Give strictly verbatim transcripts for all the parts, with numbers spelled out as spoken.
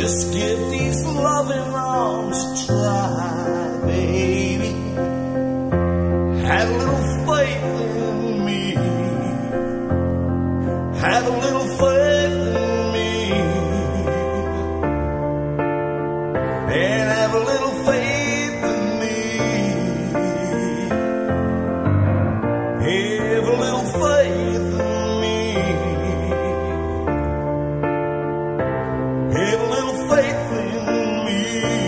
Just give these loving arms a try, baby. Have a little faith in me. Have a little faith in me. And have a little faith in me. Have a little faith in me. Have a little faith in me.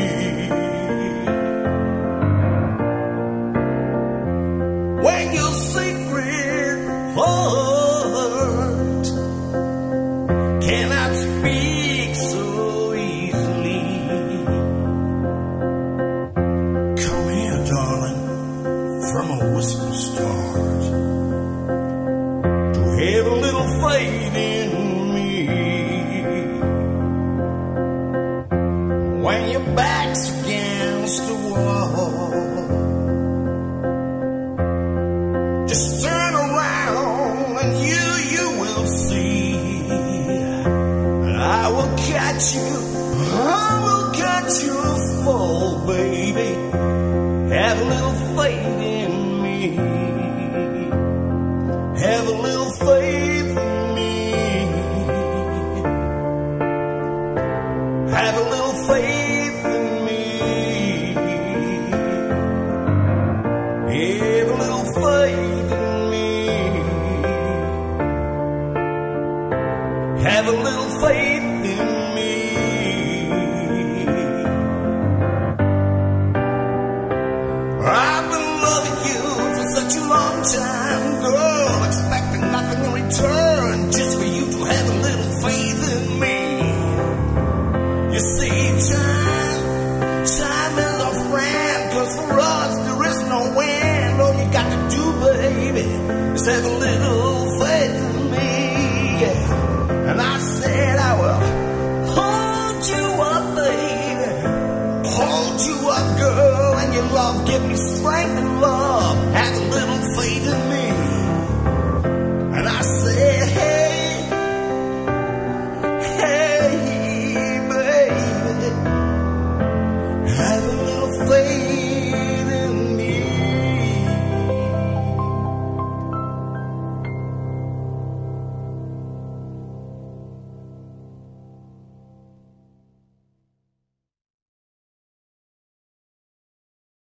When your secret heart cannot speak so easily, come here, darling, from a whisper start, to have a little faith in me. When your back's against the wall, just turn around and you, you will see. And I will catch you, I will